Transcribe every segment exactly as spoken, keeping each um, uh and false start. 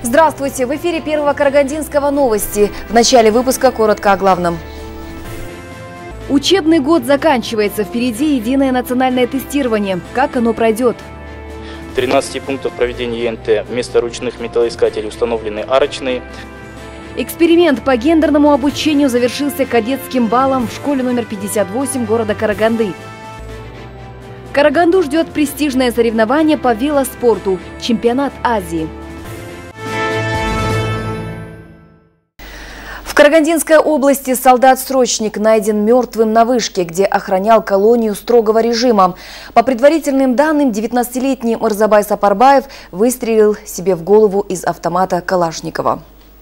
Здравствуйте! В эфире Первого Карагандинского новости. В начале выпуска коротко о главном. Учебный год заканчивается. Впереди единое национальное тестирование. Как оно пройдет? В тринадцати пунктах проведения ЕНТ вместо ручных металлоискателей установлены арочные. Эксперимент по гендерному обучению завершился кадетским балом в школе номер пятьдесят восемь города Караганды. Караганду ждет престижное соревнование по велоспорту – чемпионат Азии. В Карагандинской области солдат-срочник найден мертвым на вышке, где охранял колонию строгого режима. По предварительным данным, девятнадцатилетний Мырзабай Сапарбаев выстрелил себе в голову из автомата Калашникова.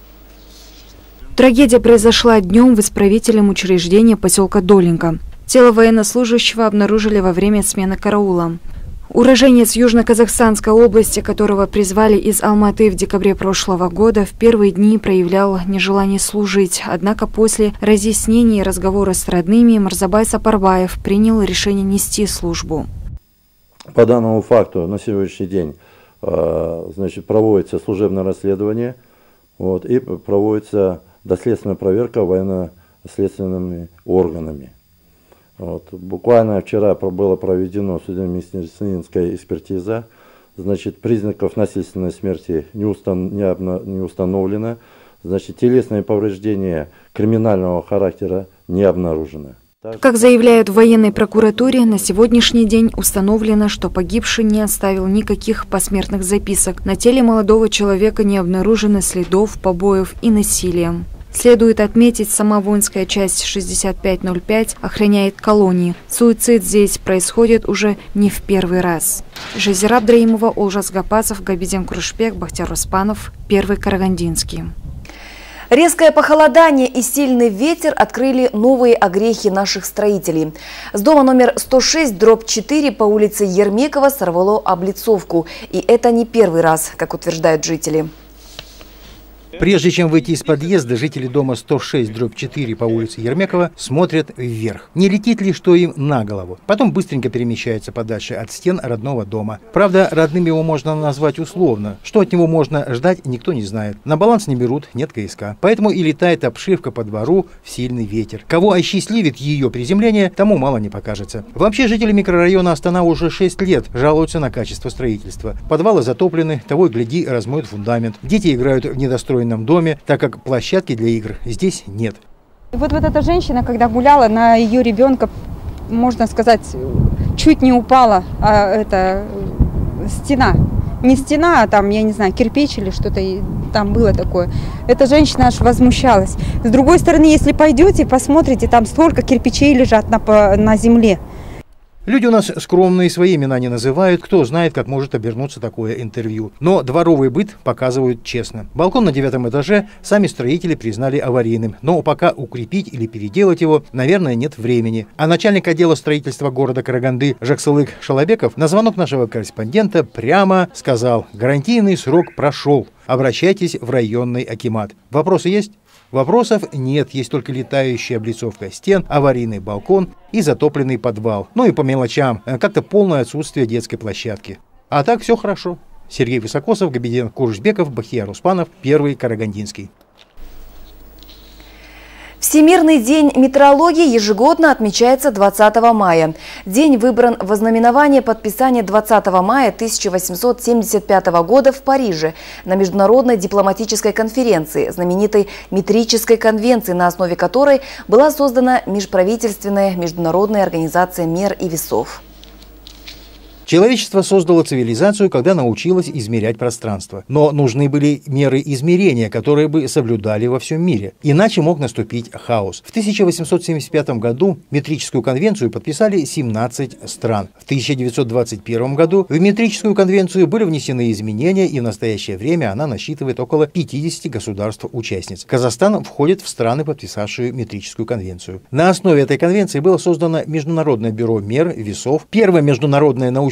Трагедия произошла днем в исправительном учреждении поселка Долинка. Тело военнослужащего обнаружили во время смены караула. Уроженец Южно-Казахстанской области, которого призвали из Алматы в декабре прошлого года, в первые дни проявлял нежелание служить. Однако после разъяснений и разговора с родными Мырзабай Сапарбаев принял решение нести службу. По данному факту на сегодняшний день значит, проводится служебное расследование, вот, и проводится доследственная проверка военно-следственными органами. Вот. Буквально вчера была проведена судебно-медицинская экспертиза. Значит, признаков насильственной смерти не, устан, не, обна, не установлено. Значит, телесные повреждения криминального характера не обнаружено. Как заявляют в военной прокуратуре, на сегодняшний день установлено, что погибший не оставил никаких посмертных записок. На теле молодого человека не обнаружено следов побоев и насилия. Следует отметить, сама воинская часть шестьдесят пять ноль пять охраняет колонии. Суицид здесь происходит уже не в первый раз. Жазира Абдраимова, Олжас Гапасов, Габиден Крушбек, Бахтияр Оспанов, Первый Карагандинский. Резкое похолодание и сильный ветер открыли новые огрехи наших строителей. С дома номер сто шесть дробь четыре по улице Ермекова сорвало облицовку. И это не первый раз, как утверждают жители. Прежде чем выйти из подъезда, жители дома сто шесть дробь четыре по улице Ермекова смотрят вверх. Не летит ли что им на голову? Потом быстренько перемещаются подальше от стен родного дома. Правда, родным его можно назвать условно. Что от него можно ждать, никто не знает. На баланс не берут, нет КСК. Поэтому и летает обшивка по двору в сильный ветер. Кого осчастливит ее приземление, тому мало не покажется. Вообще, жители микрорайона Астана уже шесть лет жалуются на качество строительства. Подвалы затоплены, того и гляди, размоют фундамент. Дети играют в недостроенном доме, так как площадки для игр здесь нет. Вот, вот эта женщина, когда гуляла, на ее ребенка, можно сказать, чуть не упала, а это стена. Не стена, а там, я не знаю, кирпич или что-то там было такое. Эта женщина аж возмущалась. С другой стороны, если пойдете, посмотрите, там столько кирпичей лежат на, на земле. Люди у нас скромные, свои имена не называют, кто знает, как может обернуться такое интервью. Но дворовый быт показывают честно. Балкон на девятом этаже сами строители признали аварийным, но пока укрепить или переделать его, наверное, нет времени. А начальник отдела строительства города Караганды Жаксылык Шалабеков на звонок нашего корреспондента прямо сказал: гарантийный срок прошел, обращайтесь в районный акимат. Вопросы есть? Вопросов нет, есть только летающая облицовка стен, аварийный балкон и затопленный подвал. Ну и по мелочам, как-то полное отсутствие детской площадки. А так все хорошо. Сергей Высокосов, Габиден Курушбеков, Бахтияр Оспанов, Первый Карагандинский. Всемирный день метеорологии ежегодно отмечается двадцатого мая. День выбран в ознаменование подписания двадцатого мая тысяча восемьсот семьдесят пятого года в Париже на международной дипломатической конференции, знаменитой метрической конвенции, на основе которой была создана межправительственная международная организация мер и весов. Человечество создало цивилизацию, когда научилось измерять пространство. Но нужны были меры измерения, которые бы соблюдали во всем мире. Иначе мог наступить хаос. В тысяча восемьсот семьдесят пятом году метрическую конвенцию подписали семнадцать стран. В тысяча девятьсот двадцать первом году в метрическую конвенцию были внесены изменения, и в настоящее время она насчитывает около пятидесяти государств-участниц. Казахстан входит в страны, подписавшие метрическую конвенцию. На основе этой конвенции было создано Международное бюро мер, весов, первое международное научное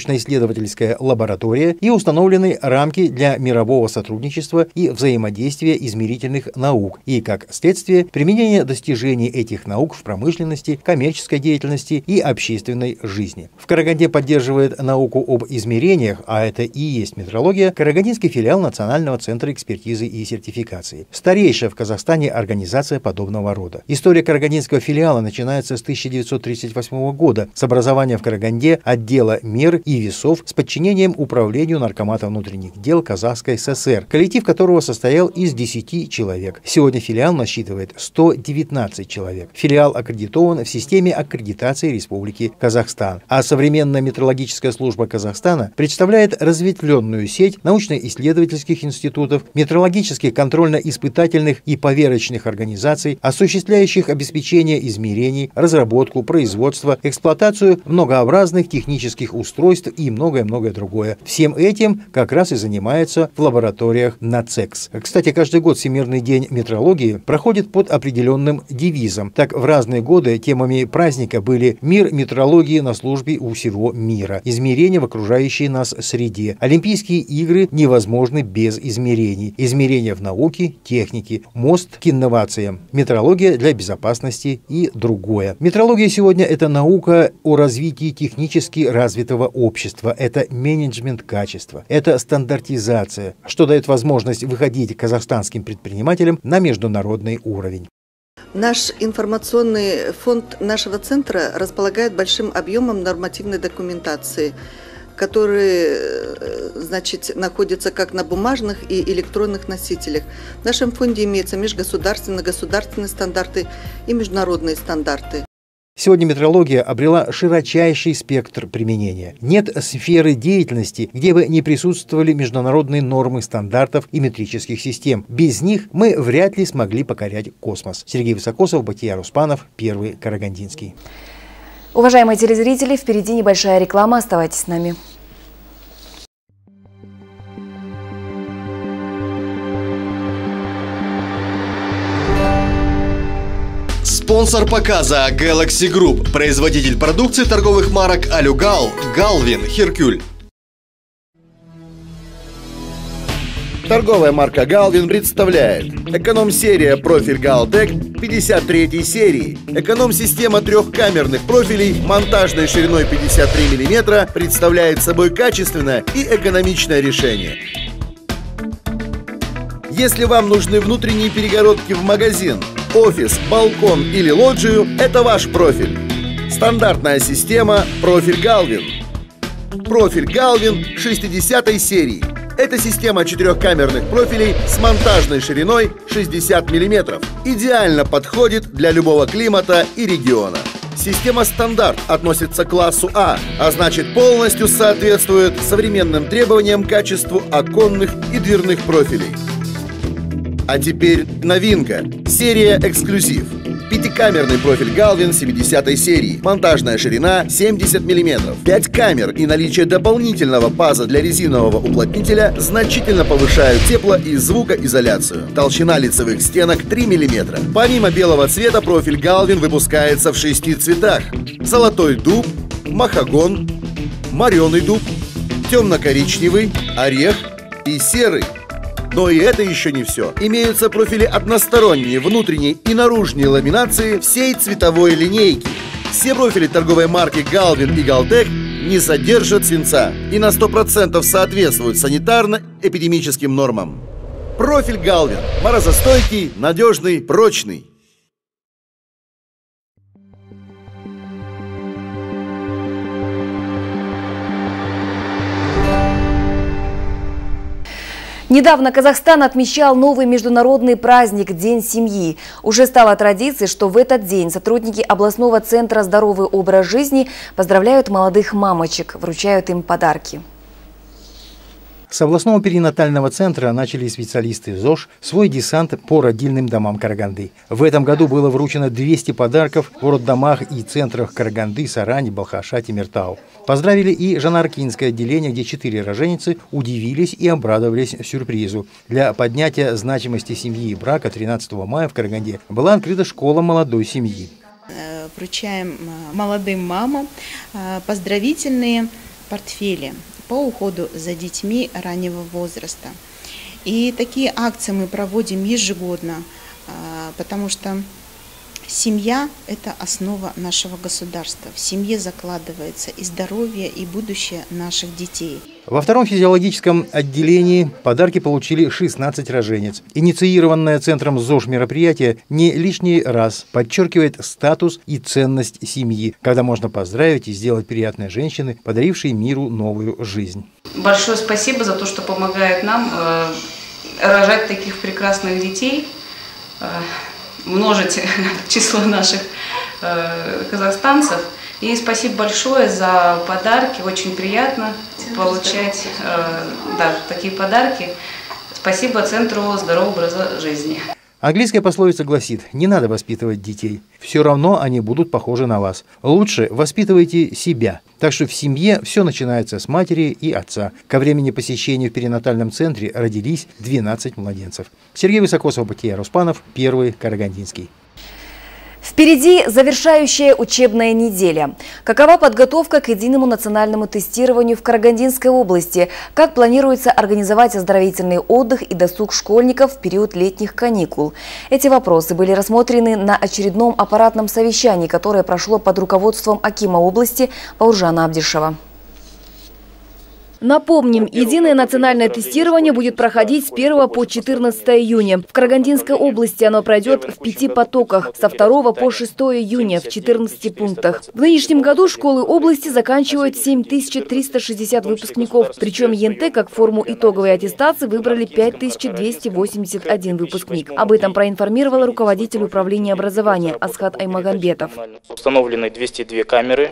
научно-исследовательская лаборатория и установлены рамки для мирового сотрудничества и взаимодействия измерительных наук и, как следствие, применение достижений этих наук в промышленности, коммерческой деятельности и общественной жизни. В Караганде поддерживает науку об измерениях, а это и есть метрология, карагандинский филиал Национального центра экспертизы и сертификации. Старейшая в Казахстане организация подобного рода. История карагандинского филиала начинается с тысяча девятьсот тридцать восьмого года с образования в Караганде отдела мер и весов с подчинением управлению Наркомата внутренних дел Казахской ССР, коллектив которого состоял из десяти человек. Сегодня филиал насчитывает сто девятнадцать человек. Филиал аккредитован в системе аккредитации Республики Казахстан. А современная метрологическая служба Казахстана представляет разветвленную сеть научно-исследовательских институтов, метрологических контрольно-испытательных и поверочных организаций, осуществляющих обеспечение измерений, разработку, производство, эксплуатацию многообразных технических устройств и многое-многое другое. Всем этим как раз и занимается в лабораториях НАЦЭКС. Кстати, каждый год Всемирный день метрологии проходит под определенным девизом. Так, в разные годы темами праздника были «Мир метрологии на службе у всего мира», «Измерения в окружающей нас среде», «Олимпийские игры невозможны без измерений», «Измерения в науке, технике», «Мост к инновациям», «Метрология для безопасности» и другое. Метрология сегодня – это наука о развитии технически развитого общества, это менеджмент качества, это стандартизация, что дает возможность выходить казахстанским предпринимателям на международный уровень. Наш информационный фонд нашего центра располагает большим объемом нормативной документации, которые, значит, находятся как на бумажных и электронных носителях. В нашем фонде имеются межгосударственные, государственные стандарты и международные стандарты. Сегодня метрология обрела широчайший спектр применения. Нет сферы деятельности, где бы не присутствовали международные нормы стандартов и метрических систем. Без них мы вряд ли смогли покорять космос. Сергей Высокосов, Батияр Успанов, Первый Карагандинский. Уважаемые телезрители, впереди небольшая реклама. Оставайтесь с нами. Спонсор показа Galaxy Group, производитель продукции торговых марок Алюгал, Галвин, Херкюль. Торговая марка Галвин представляет эконом-серия профиль Галтек пятьдесят третьей серии. Эконом-система трехкамерных профилей монтажной шириной пятьдесят три миллиметра представляет собой качественное и экономичное решение. Если вам нужны внутренние перегородки в магазин, офис, балкон или лоджию, это ваш профиль. Стандартная система профиль Галвин. Профиль Галвин шестидесятой серии. Это система четырехкамерных профилей с монтажной шириной шестьдесят миллиметров. Идеально подходит для любого климата и региона. Система стандарт относится к классу А, а значит полностью соответствует современным требованиям к качеству оконных и дверных профилей. А теперь новинка. Серия «Эксклюзив». Пятикамерный профиль Галвин семидесятой серии. Монтажная ширина семьдесят миллиметров. пять камер и наличие дополнительного паза для резинового уплотнителя значительно повышают тепло- и звукоизоляцию. Толщина лицевых стенок три миллиметра. Помимо белого цвета, профиль Галвин выпускается в шести цветах. Золотой дуб, махагон, мореный дуб, темно-коричневый, орех и серый. Но и это еще не все. Имеются профили односторонние, внутренней и наружной ламинации всей цветовой линейки. Все профили торговой марки Галвин и Галтек не содержат свинца и на сто процентов соответствуют санитарно-эпидемическим нормам. Профиль Галвин. Морозостойкий, надежный, прочный. Недавно Казахстан отмечал новый международный праздник – День семьи. Уже стало традицией, что в этот день сотрудники областного центра «Здоровый образ жизни» поздравляют молодых мамочек, вручают им подарки. С областного перинатального центра начали специалисты ЗОЖ свой десант по родильным домам Караганды. В этом году было вручено двести подарков в роддомах и центрах Караганды, Сарани, Балхаша, Темиртау. Поздравили и Жанаркинское отделение, где четыре роженицы удивились и обрадовались сюрпризу. Для поднятия значимости семьи и брака тринадцатого мая в Караганде была открыта школа молодой семьи. Вручаем молодым мамам поздравительные портфели по уходу за детьми раннего возраста. И такие акции мы проводим ежегодно, потому что семья – это основа нашего государства. В семье закладывается и здоровье, и будущее наших детей. Во втором физиологическом отделении подарки получили шестнадцать роженец. Инициированное Центром ЗОЖ мероприятие не лишний раз подчеркивает статус и ценность семьи, когда можно поздравить и сделать приятное женщины, подарившей миру новую жизнь. Большое спасибо за то, что помогает нам э, рожать таких прекрасных детей, э, множить число наших э, казахстанцев. И спасибо большое за подарки. Очень приятно получать э, да, такие подарки. Спасибо Центру здорового образа жизни. Английская пословица гласит: не надо воспитывать детей. Все равно они будут похожи на вас. Лучше воспитывайте себя. Так что в семье все начинается с матери и отца. Ко времени посещения в перинатальном центре родились двенадцать младенцев. Сергей Высокосов, Батия Руспанов, Первый Карагандинский. Впереди завершающая учебная неделя. Какова подготовка к единому национальному тестированию в Карагандинской области? Как планируется организовать оздоровительный отдых и досуг школьников в период летних каникул? Эти вопросы были рассмотрены на очередном аппаратном совещании, которое прошло под руководством акима области Бауржана Абдишева. Напомним, единое национальное тестирование будет проходить с первого по четырнадцатое июня. В Карагандинской области оно пройдет в пяти потоках, со второго по шестое июня в четырнадцати пунктах. В нынешнем году школы области заканчивают семь тысяч триста шестьдесят выпускников, причем ЕНТ как форму итоговой аттестации выбрали пять тысяч двести восемьдесят один выпускник. Об этом проинформировала руководитель управления образования Асхат Аймагамбетов. Установлены двести две камеры.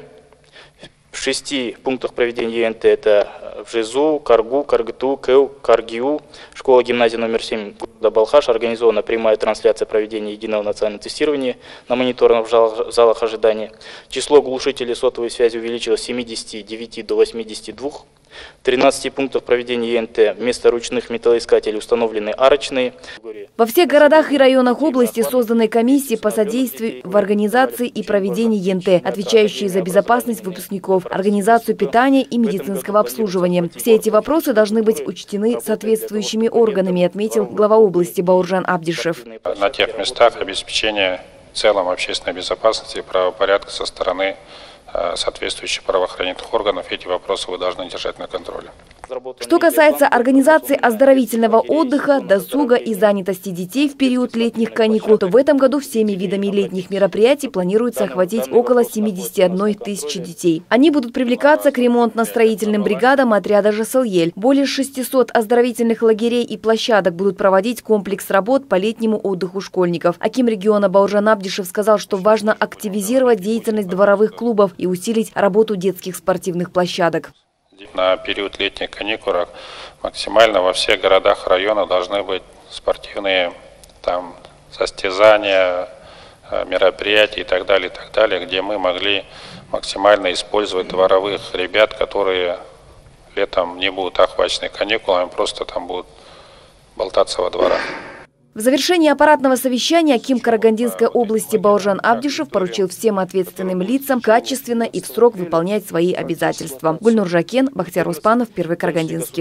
В шести пунктах проведения ЕНТ это в Жизу, Каргу, Каргту, Кэу, Каргиу, школа-гимназия номер семь города Балхаш. Организована прямая трансляция проведения единого национального тестирования на мониторных залах ожидания. Число глушителей сотовой связи увеличилось с семидесяти девяти до восьмидесяти двух. В тринадцати пунктах проведения ЕНТ вместо ручных металлоискателей установлены арочные. Во всех городах и районах области созданы комиссии по содействию в организации и проведении ЕНТ, отвечающие за безопасность выпускников, организацию питания и медицинского обслуживания. Все эти вопросы должны быть учтены соответствующими органами, отметил глава области Бауржан Абдишев. На тех местах обеспечения в целом общественной безопасности и правопорядка со стороны соответствующих правоохранительных органов, эти вопросы вы должны держать на контроле. Что касается организации оздоровительного отдыха, досуга и занятости детей в период летних каникул, то в этом году всеми видами летних мероприятий планируется охватить около семидесяти одной тысячи детей. Они будут привлекаться к ремонтно-строительным бригадам отряда «Жасылъель». Более шестисот оздоровительных лагерей и площадок будут проводить комплекс работ по летнему отдыху школьников. Аким региона Бауржан Абдишев сказал, что важно активизировать деятельность дворовых клубов и усилить работу детских спортивных площадок. На период летних каникул максимально во всех городах района должны быть спортивные там состязания, мероприятия и так далее, и так далее, где мы могли максимально использовать дворовых ребят, которые летом не будут охвачены каникулами, просто там будут болтаться во дворах. В завершении аппаратного совещания аким Карагандинской области Бауржан Абдишев поручил всем ответственным лицам качественно и в срок выполнять свои обязательства. Гульнур Жакен, Бахтияр Успанов, Первый Карагандинский.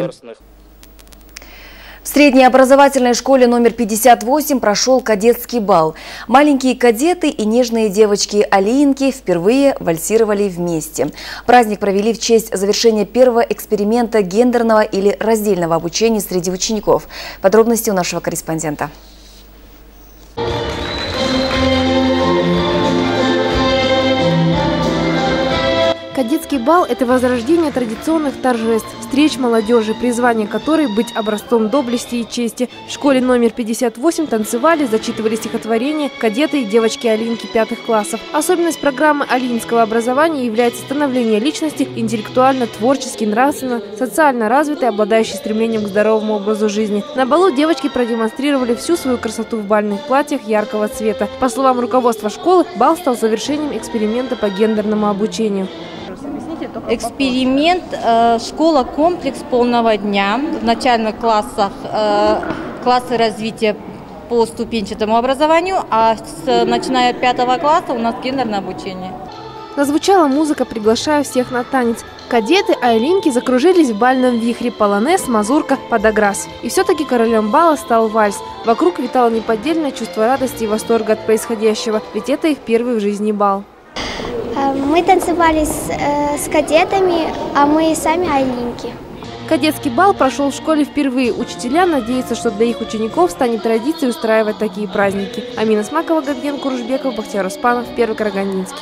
В средней образовательной школе номер пятьдесят восемь прошел кадетский бал. Маленькие кадеты и нежные девочки Алиинки впервые вальсировали вместе. Праздник провели в честь завершения первого эксперимента гендерного или раздельного обучения среди учеников. Подробности у нашего корреспондента. Кадетский бал – это возрождение традиционных торжеств, встреч молодежи, призвание которой быть образцом доблести и чести. В школе номер пятьдесят восемь танцевали, зачитывали стихотворения кадеты и девочки Алиинки пятых классов. Особенность программы алиинского образования является становление личности интеллектуально, творчески, нравственно, социально развитой, обладающей стремлением к здоровому образу жизни. На балу девочки продемонстрировали всю свою красоту в бальных платьях яркого цвета. По словам руководства школы, бал стал завершением эксперимента по гендерному обучению. Эксперимент э, школа-комплекс полного дня. В начальных классах э, классы развития по ступенчатому образованию, а с, начиная от пятого класса у нас гендерное обучение. Зазвучала музыка, приглашая всех на танец. Кадеты айлинки закружились в бальном вихре: полонез, мазурка, подограс. И все-таки королем бала стал вальс. Вокруг витало неподдельное чувство радости и восторга от происходящего, ведь это их первый в жизни бал. Мы танцевали с, э, с кадетами, а мы сами айлинки. Кадетский бал прошел в школе впервые. Учителя надеются, что для их учеников станет традицией устраивать такие праздники. Амина Смакова, Габген Курушбеков, Бахтияр Успанов, Первый Карагандинский.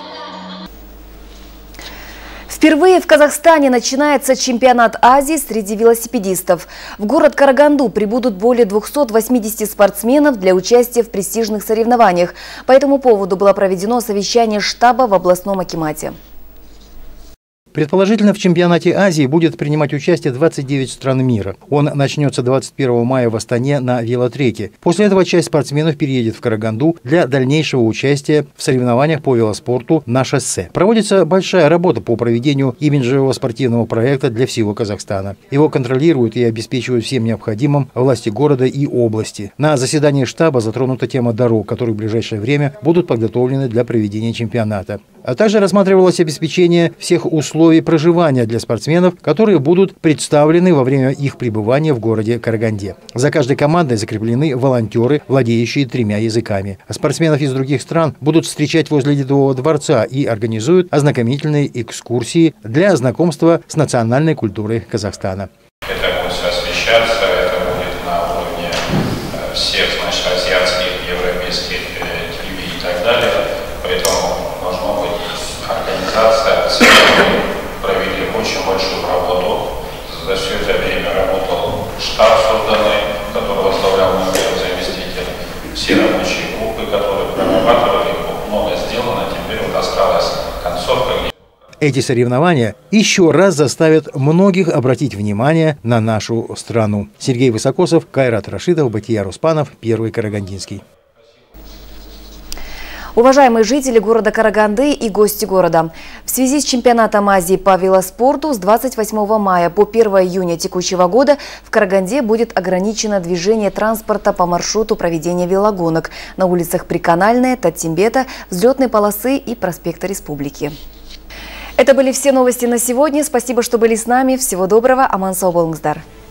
Впервые в Казахстане начинается чемпионат Азии среди велосипедистов. В город Караганду прибудут более двухсот восьмидесяти спортсменов для участия в престижных соревнованиях. По этому поводу было проведено совещание штаба в областном акимате. Предположительно, в чемпионате Азии будет принимать участие двадцать девять стран мира. Он начнется двадцать первого мая в Астане на велотреке. После этого часть спортсменов переедет в Караганду для дальнейшего участия в соревнованиях по велоспорту на шоссе. Проводится большая работа по проведению имиджевого спортивного проекта для всего Казахстана. Его контролируют и обеспечивают всем необходимым власти города и области. На заседании штаба затронута тема дорог, которые в ближайшее время будут подготовлены для проведения чемпионата. А также рассматривалось обеспечение всех условий проживания для спортсменов, которые будут представлены во время их пребывания в городе Караганде. За каждой командой закреплены волонтеры, владеющие тремя языками. А спортсменов из других стран будут встречать возле Ледового дворца и организуют ознакомительные экскурсии для знакомства с национальной культурой Казахстана. Это будет освещаться, это будет на уровне всех, значит, азиатских, европейских телевидений и так далее. Поэтому должно быть организация. Провели очень большую работу. За все это время работал штаб созданный, который возглавлял мой первый заместитель. Все рабочие группы, которые прорабатывали, много сделано. Теперь вот осталась концовка. Эти соревнования еще раз заставят многих обратить внимание на нашу страну. Сергей Высокосов, Кайрат Рашидов, Бахтияр Успанов, Первый Карагандинский. Уважаемые жители города Караганды и гости города, в связи с чемпионатом Азии по велоспорту с двадцать восьмого мая по первое июня текущего года в Караганде будет ограничено движение транспорта по маршруту проведения велогонок на улицах Приканальная, Татимбета, Взлетной полосы и проспекта Республики. Это были все новости на сегодня. Спасибо, что были с нами. Всего доброго. Аман сау болыңыздар.